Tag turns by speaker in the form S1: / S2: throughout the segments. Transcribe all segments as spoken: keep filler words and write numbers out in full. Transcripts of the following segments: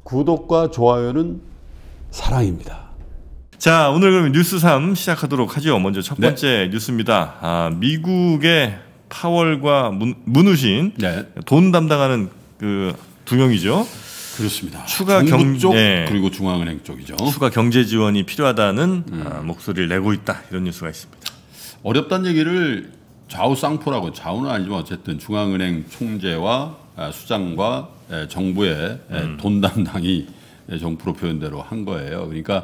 S1: 구독과 좋아요는 사랑입니다.
S2: 자, 오늘 그럼 뉴스 삼 시작하도록 하죠. 먼저 첫 번째 네. 뉴스입니다. 아, 미국의 파월과 문, 문우신 네. 돈 담당하는 그 두 명이죠.
S1: 그렇습니다.
S2: 추가
S1: 정부 쪽
S2: 네.
S1: 그리고 중앙은행 쪽이죠.
S2: 추가 경제 지원이 필요하다는 음. 아, 목소리를 내고 있다. 이런 뉴스가 있습니다.
S1: 어렵다는 얘기를 좌우 쌍포라고, 좌우는 아니지만 어쨌든 중앙은행 총재와 수장과 정부의 음. 돈 담당이 정프로 표현대로 한 거예요. 그러니까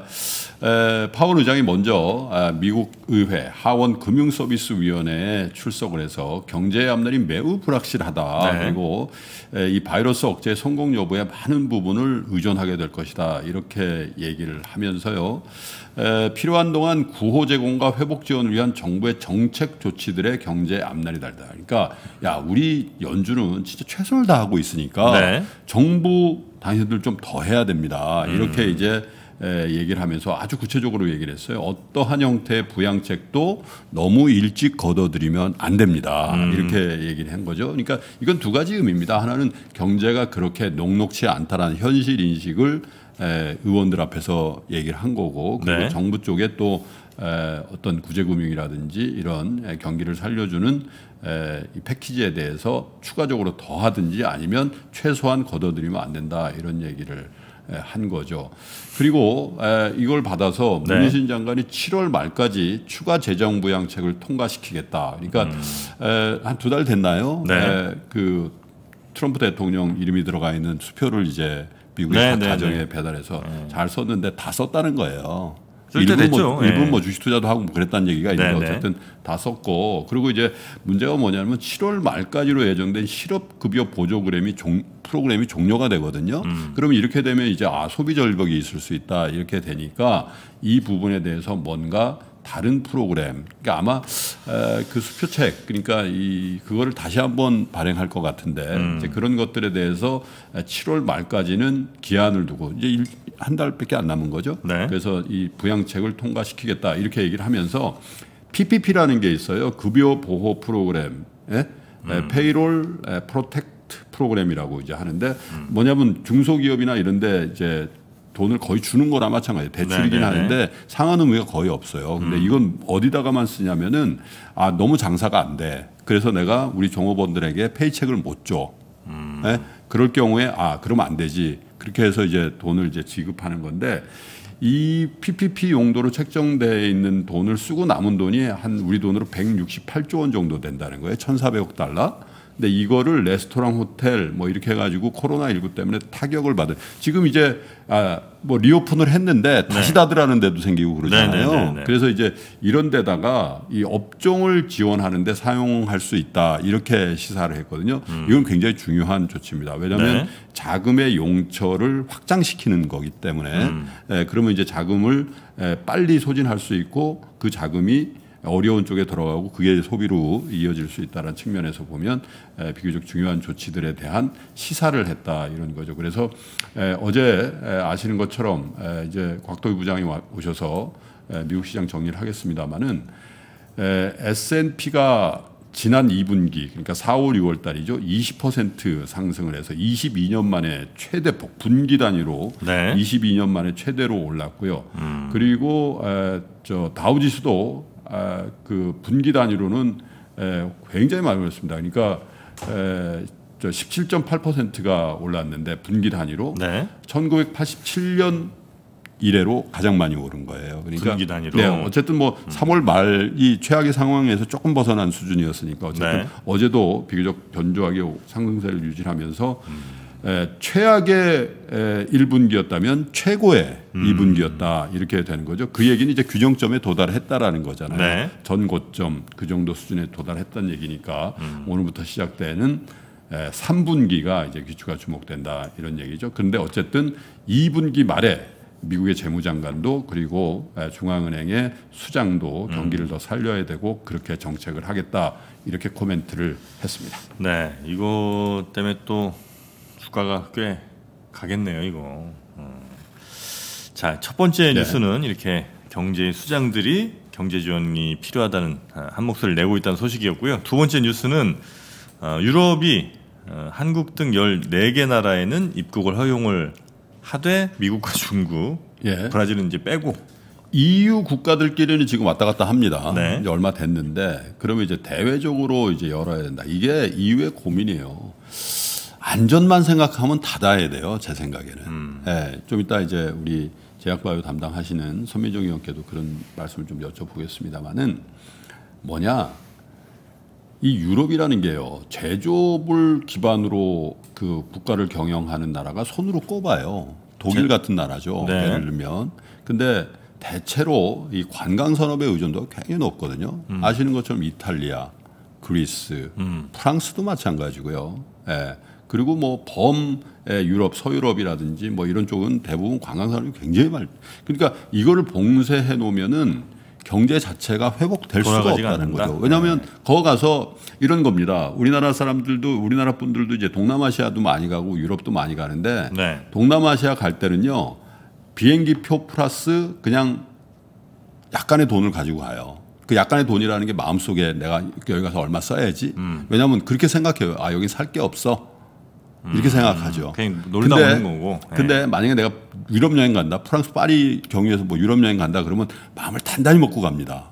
S1: 파월 의장이 먼저 미국 의회 하원 금융서비스위원회에 출석을 해서 경제 앞날이 매우 불확실하다. 네. 그리고 이 바이러스 억제 성공 여부에 많은 부분을 의존하게 될 것이다. 이렇게 얘기를 하면서요. 필요한 동안 구호 제공과 회복 지원을 위한 정부의 정책 조치들의 경제 앞날이 달다. 그러니까 야, 우리 연준은 진짜 최선을 다하고 있으니까 네. 정부 당신들 좀 더 해야 됩니다. 이렇게 음. 이제 얘기를 하면서 아주 구체적으로 얘기를 했어요. 어떠한 형태의 부양책도 너무 일찍 걷어들이면 안 됩니다. 음. 이렇게 얘기를 한 거죠. 그러니까 이건 두 가지 의미입니다. 하나는 경제가 그렇게 녹록치 않다라는 현실 인식을 의원들 앞에서 얘기를 한 거고, 그리고 네. 정부 쪽에 또 어떤 구제금융이라든지 이런 경기를 살려주는 이 패키지에 대해서 추가적으로 더 하든지 아니면 최소한 걷어들이면 안 된다, 이런 얘기를 한 거죠. 그리고 이걸 받아서 네. 문희신 장관이 칠월 말까지 추가 재정 부양책을 통과시키겠다. 그러니까 음. 한 두 달 됐나요? 네. 그 트럼프 대통령 이름이 들어가 있는 수표를 이제 미국의 네, 가정에 네, 배달해서 네. 잘 썼는데 다 썼다는 거예요. 일부 뭐, 네. 일부 뭐 주식 투자도 하고 그랬다는 얘기가 있는데 네, 어쨌든 네. 다 썼고, 그리고 이제 문제가 뭐냐면 칠월 말까지로 예정된 실업급여 보조그램이 종, 프로그램이 종료가 되거든요. 음. 그러면 이렇게 되면 이제 아, 소비 절벽이 있을 수 있다, 이렇게 되니까 이 부분에 대해서 뭔가 다른 프로그램, 그러니까 아마 에, 그 수표책, 그러니까 이 그거를 다시 한번 발행할 것 같은데 음. 이제 그런 것들에 대해서 칠월 말까지는 기한을 두고 이제 일, 한 달밖에 안 남은 거죠. 네. 그래서 이 부양책을 통과시키겠다, 이렇게 얘기를 하면서 피피피라는 게 있어요. 급여 보호 프로그램, 예? 음. 페이롤 프로텍트 프로그램이라고 이제 하는데 음. 뭐냐면 중소기업이나 이런데 이제 돈을 거의 주는 거나 마찬가지예요. 대출이긴 네네네. 하는데 상환 의무가 거의 없어요. 근데 음. 이건 어디다가만 쓰냐면은 아, 너무 장사가 안 돼. 그래서 내가 우리 종업원들에게 페이첵을 못 줘. 음. 네? 그럴 경우에 아, 그러면 안 되지. 그렇게 해서 이제 돈을 이제 지급하는 건데, 이 피피피 용도로 책정되어 있는 돈을 쓰고 남은 돈이 한 우리 돈으로 백육십팔조 원 정도 된다는 거예요. 천사백억 달러. 근데 이거를 레스토랑, 호텔 뭐 이렇게 해가지고 코로나십구 때문에 타격을 받은, 지금 이제 아, 뭐 리오픈을 했는데 다시 네. 닫으라는 데도 생기고 그러잖아요. 네네네네. 그래서 이제 이런 데다가 이 업종을 지원하는 데 사용할 수 있다, 이렇게 시사를 했거든요. 음. 이건 굉장히 중요한 조치입니다. 왜냐하면 네. 자금의 용처를 확장시키는 거기 때문에 음. 예, 그러면 이제 자금을 예, 빨리 소진할 수 있고 그 자금이 어려운 쪽에 들어가고 그게 소비로 이어질 수 있다는 측면에서 보면 비교적 중요한 조치들에 대한 시사를 했다, 이런 거죠. 그래서 어제 아시는 것처럼 이제 곽도희 부장이 오셔서 미국 시장 정리를 하겠습니다마는 에스 앤 피가 지난 이 분기, 그러니까 사월, 유월 달이죠. 이십 퍼센트 상승을 해서 이십이 년 만에 최대폭, 분기 단위로 네. 이십이 년 만에 최대로 올랐고요. 음. 그리고 저 다우지수도 아, 그 분기 단위로는 에, 굉장히 많이 올랐습니다. 그러니까 에, 저 십칠 점 팔 퍼센트가 올랐는데 분기 단위로 네. 천구백팔십칠 년 이래로 가장 많이 오른 거예요. 그러니까
S2: 분기 단위로.
S1: 네, 어쨌든 뭐 음. 삼월 말이 최악의 상황에서 조금 벗어난 수준이었으니까 어쨌든 네. 어제도 비교적 견조하게 상승세를 유지하면서 음. 에, 최악의 에, 일 분기였다면 최고의 음. 이 분기였다, 이렇게 되는 거죠. 그 얘기는 이제 규정점에 도달했다라는 거잖아요. 네. 전 고점 그 정도 수준에 도달했다는 얘기니까 음. 오늘부터 시작되는 에, 삼 분기가 이제 귀추가 주목된다, 이런 얘기죠. 그런데 어쨌든 이 분기 말에 미국의 재무장관도 그리고 중앙은행의 수장도 경기를 음. 더 살려야 되고 그렇게 정책을 하겠다, 이렇게 코멘트를 했습니다.
S2: 네, 이거 때문에 또 주가가 꽤 가겠네요, 이거. 어. 자, 첫 번째 네. 뉴스는 이렇게 경제 수장들이 경제 지원이 필요하다는 한 목소리를 내고 있다는 소식이었고요. 두 번째 뉴스는 어, 유럽이 어, 한국 등 열네 개 나라에는 입국을 허용을 하되 미국과 중국,
S1: 예.
S2: 브라질은 이제 빼고
S1: 이유 국가들끼리는 지금 왔다 갔다 합니다.
S2: 네.
S1: 이제 얼마 됐는데 그러면 이제 대외적으로 이제 열어야 된다. 이게 이유의 고민이에요. 안전만 생각하면 닫아야 돼요. 제 생각에는.
S2: 음.
S1: 예, 좀 이따 이제 우리 제약바이오 담당하시는 손민정 의원께도 그런 말씀을 좀 여쭤보겠습니다만은 뭐냐. 이 유럽이라는 게요. 제조업을 기반으로 그 국가를 경영하는 나라가 손으로 꼽아요. 독일 같은 나라죠.
S2: 네.
S1: 예를 들면. 근데 대체로 이 관광 산업의 의존도가 굉장히 높거든요. 음. 아시는 것처럼 이탈리아, 그리스, 음. 프랑스도 마찬가지고요. 예. 그리고 뭐 범 유럽, 서유럽이라든지 뭐 이런 쪽은 대부분 관광 산업이 굉장히 많. 그러니까 이거를 봉쇄해 놓으면은 경제 자체가 회복될 수가 없다는 않는다. 거죠. 왜냐하면 네. 거기 가서 이런 겁니다. 우리나라 사람들도 우리나라 분들도 이제 동남아시아도 많이 가고 유럽도 많이 가는데 네. 동남아시아 갈 때는요. 비행기 표 플러스 그냥 약간의 돈을 가지고 가요. 그 약간의 돈이라는 게 마음속에 내가 여기 가서 얼마 써야지. 음. 왜냐하면 그렇게 생각해요. 아 여기 살 게 없어. 이렇게 음. 생각하죠.
S2: 그냥 놀다 오는 거고.
S1: 네. 근데 만약에 내가 유럽 여행 간다. 프랑스 파리 경유해서 뭐 유럽 여행 간다. 그러면 마음을 단단히 먹고 갑니다.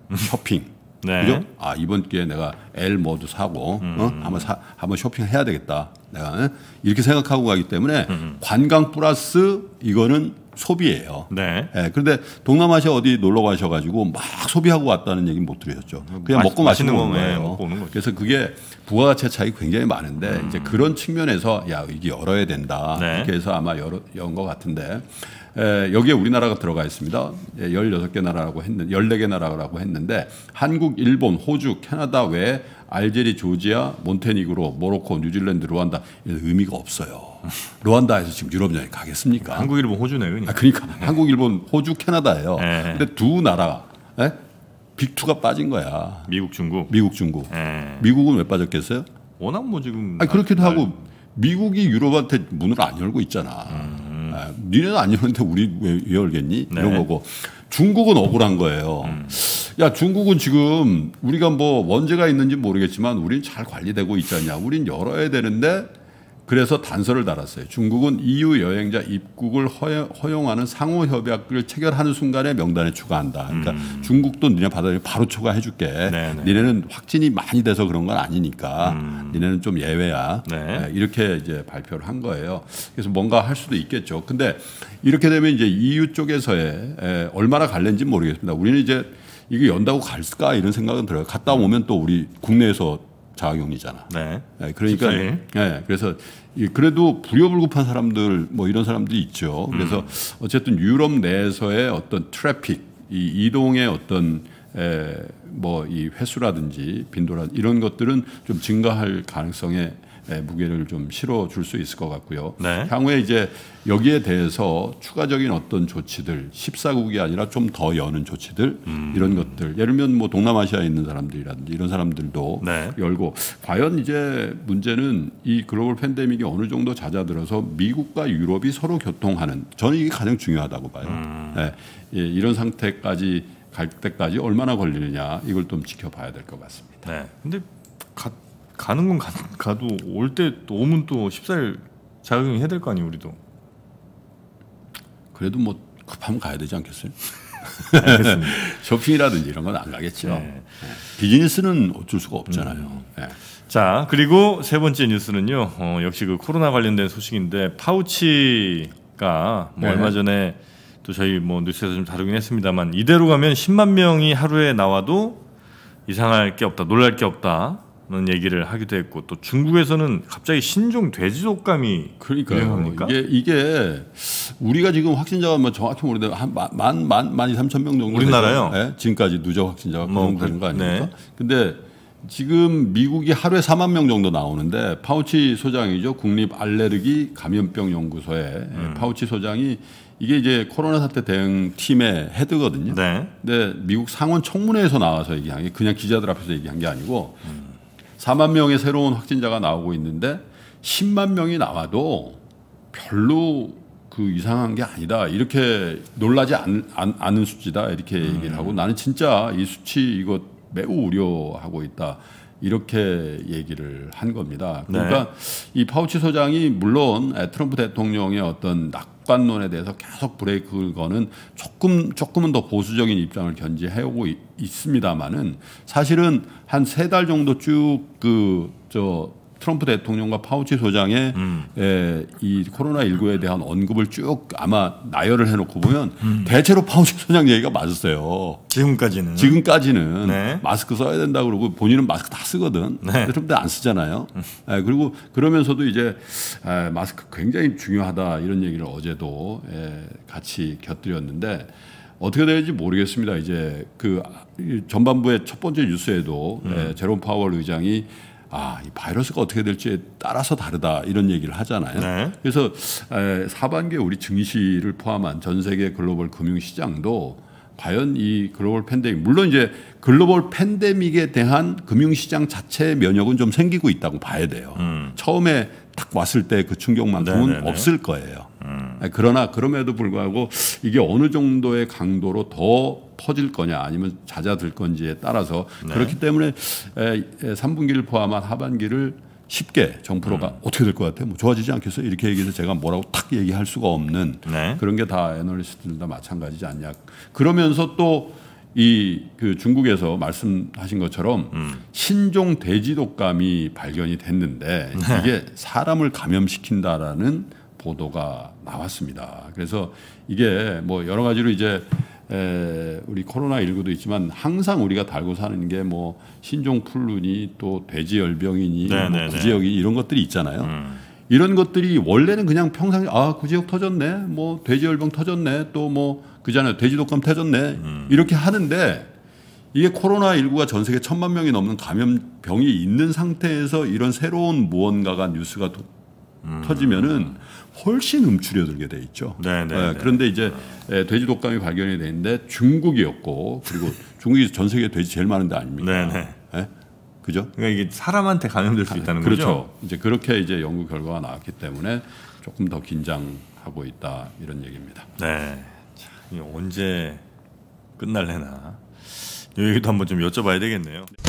S1: 쇼핑. 네. 그죠? 아 이번 기회에 내가 L 모드 사고 음. 어? 한번 사, 한번 쇼핑해야 되겠다. 내가 이렇게 생각하고 가기 때문에 음. 관광 플러스 이거는 소비예요. 네. 네. 그런데 동남아시아 어디 놀러 가셔가지고 막 소비하고 왔다는 얘기는 못 들으셨죠. 그냥
S2: 마시,
S1: 먹고 마시는
S2: 거예요.
S1: 거예요.
S2: 먹고 오는 거죠.
S1: 그래서 그게 부가가치 차익이 굉장히 많은데 음. 이제 그런 측면에서 야 이게 열어야 된다. 네. 이렇게 해서 아마 열어 연 것 같은데 에, 여기에 우리나라가 들어가 있습니다. 열여섯 개 나라라고 했는 열네 개 나라라고 했는데 한국, 일본, 호주, 캐나다 외에 알제리, 조지아, 몬테니그로, 모로코, 뉴질랜드, 루안다 의미가 없어요. 루안다에서 지금 유럽 여행 가겠습니까?
S2: 한국, 일본, 호주네. 그러니까,
S1: 아, 그러니까 네. 한국, 일본, 호주, 캐나다예요. 네. 근데 두 나라 에? 빅투가 빠진 거야.
S2: 미국, 중국.
S1: 미국, 중국. 네. 미국은 왜 빠졌겠어요?
S2: 워낙 뭐 지금.
S1: 아니, 그렇기도 날... 하고 미국이 유럽한테 문을 안 열고 있잖아. 음. 아, 니네는 안 열는데 우리 왜, 왜 열겠니? 네. 이런 거고. 중국은 억울한 거예요. 음. 야, 중국은 지금 우리가 뭐 원죄가 있는지 모르겠지만 우리는 잘 관리되고 있잖냐. 우린 열어야 되는데 그래서 단서를 달았어요. 중국은 이유 여행자 입국을 허용하는 상호 협약을 체결하는 순간에 명단에 추가한다. 그러니까 음. 중국도 니네 받아들여 바로 추가해 줄게. 네네. 니네는 확진이 많이 돼서 그런 건 아니니까 음. 니네는 좀 예외야. 네. 이렇게 이제 발표를 한 거예요. 그래서 뭔가 할 수도 있겠죠. 근데 이렇게 되면 이제 이유 쪽에서의 얼마나 갈는지 모르겠습니다. 우리는 이제 이게 연다고 갈까 이런 생각은 들어요. 갔다 오면 또 우리 국내에서 자가격리잖아. 네. 네. 그러니까 네. 그래서 그래도 불효불급한 사람들 뭐 이런 사람들이 있죠. 그래서 음. 어쨌든 유럽 내에서의 어떤 트래픽, 이 이동의 어떤 뭐 이 횟수라든지 빈도라든지 이런 것들은 좀 증가할 가능성에 무게를 좀 실어줄 수 있을 것 같고요. 네. 향후에 이제 여기에 대해서 추가적인 어떤 조치들, 십사 국이 아니라 좀 더 여는 조치들 음. 이런 것들. 예를 들면 뭐 동남아시아에 있는 사람들이라든지 이런 사람들도 네. 열고 과연 이제 문제는 이 글로벌 팬데믹이 어느 정도 잦아들어서 미국과 유럽이 서로 교통하는 저는 이게 가장 중요하다고 봐요. 음. 네. 예, 이런 상태까지 갈 때까지 얼마나 걸리느냐 이걸 좀 지켜봐야 될 것 같습니다.
S2: 네. 근데 가, 가는 건 가, 가도 올 때 또 오면 또 십사 일 자가격리 해야 될 거 아니에요, 우리도.
S1: 그래도 뭐 급하면 가야 되지 않겠어요? 알겠습니다. 쇼핑이라든지 이런 건 안 가겠죠. 네. 네. 비즈니스는 어쩔 수가 없잖아요. 음. 네.
S2: 자, 그리고 세 번째 뉴스는요. 어, 역시 그 코로나 관련된 소식인데 파우치가 뭐 네. 얼마 전에 또 저희 뭐 뉴스에서 좀 다루긴 했습니다만 이대로 가면 십만 명이 하루에 나와도 이상할 게 없다, 놀랄 게 없다는 얘기를 하기도 했고 또 중국에서는 갑자기 신종 돼지 독감이
S1: 그러니까요. 이게 이게 우리가 지금 확진자가 뭐 정확히 모르는데 한 만 만 만 이삼천 명 정도
S2: 우리나라요.
S1: 네? 지금까지 누적 확진자가 그 정도 되는 거 아닙니까? 네. 근데 지금 미국이 하루에 사만 명 정도 나오는데 파우치 소장이죠. 국립 알레르기 감염병 연구소의 음. 파우치 소장이 이게 이제 코로나 사태 대응 팀의 헤드거든요. 네. 근데 미국 상원 청문회에서 나와서 얘기한 게 그냥 기자들 앞에서 얘기한 게 아니고 음. 사만 명의 새로운 확진자가 나오고 있는데 십만 명이 나와도 별로 그 이상한 게 아니다. 이렇게 놀라지 않, 않, 않은 수치다. 이렇게 음. 얘기를 하고 나는 진짜 이 수치 이거 매우 우려하고 있다. 이렇게 얘기를 한 겁니다. 그러니까 네. 이 파우치 소장이 물론 트럼프 대통령의 어떤 낙 독감론에 대해서 계속 브레이크를 거는 조금 조금은 더 보수적인 입장을 견지해오고 있, 있습니다만은 사실은 한 세 달 정도 쭉 그 저 트럼프 대통령과 파우치 소장의
S2: 음.
S1: 에, 이 코로나십구에 대한 언급을 쭉 아마 나열을 해놓고 보면 음. 대체로 파우치 소장 얘기가 맞았어요.
S2: 지금까지는.
S1: 지금까지는
S2: 네.
S1: 마스크 써야 된다 그러고 본인은 마스크 다 쓰거든.
S2: 네.
S1: 트럼프 안 쓰잖아요. 음. 에, 그리고 그러면서도 이제 에, 마스크 굉장히 중요하다 이런 얘기를 어제도 에, 같이 곁들였는데 어떻게 될지 모르겠습니다. 이제 그 전반부의 첫 번째 뉴스에도 음. 에, 제롬 파월 의장이 아, 이 바이러스가 어떻게 될지에 따라서 다르다 이런 얘기를 하잖아요. 네. 그래서 에, 하반기에 우리 증시를 포함한 전 세계 글로벌 금융시장도 과연 이 글로벌 팬데믹 물론 이제 글로벌 팬데믹에 대한 금융시장 자체의 면역은 좀 생기고 있다고 봐야 돼요. 음. 처음에 딱 왔을 때 그 충격만큼은 네네네. 없을 거예요. 음. 그러나 그럼에도 불구하고 이게 어느 정도의 강도로 더 퍼질 거냐 아니면 잦아들 건지에 따라서 네. 그렇기 때문에 삼 분기를 포함한 하반기를 쉽게 정프로가 음. 어떻게 될 것 같아요? 뭐 좋아지지 않겠어요? 이렇게 얘기해서 제가 뭐라고 탁 얘기할 수가 없는 네. 그런 게 다 애널리스트들 다 마찬가지지 않냐. 그러면서 또 이 그 중국에서 말씀하신 것처럼 음. 신종 돼지 독감이 발견이 됐는데 네. 이게 사람을 감염시킨다라는 보도가 나왔습니다. 그래서 이게 뭐 여러 가지로 이제 에 우리 코로나십구도 있지만 항상 우리가 달고 사는 게 뭐 신종 플루니 또 돼지열병이니 뭐 구제역이 이런 것들이 있잖아요. 음. 이런 것들이 원래는 그냥 평상시 아 구제역 터졌네, 뭐 돼지열병 터졌네, 또 뭐 그잖아요 돼지독감 터졌네 음. 이렇게 하는데 이게 코로나십구가 전 세계 천만 명이 넘는 감염병이 있는 상태에서 이런 새로운 무언가가 뉴스가 도, 음. 터지면은 훨씬 움츠려들게 돼 있죠. 네, 그런데 이제 네. 돼지 독감이 발견이 됐는데 중국이었고 그리고 중국이 전 세계 돼지 제일 많은 데 아닙니까? 네, 네. 그죠?
S2: 그러니까 이게 사람한테 감염될 수 있다는
S1: 그렇죠.
S2: 거죠.
S1: 그렇죠. 이제 그렇게 이제 연구 결과가 나왔기 때문에 조금 더 긴장하고 있다 이런 얘기입니다.
S2: 네. 자, 이게 언제 끝날래나 이 얘기도 한번 좀 여쭤봐야 되겠네요.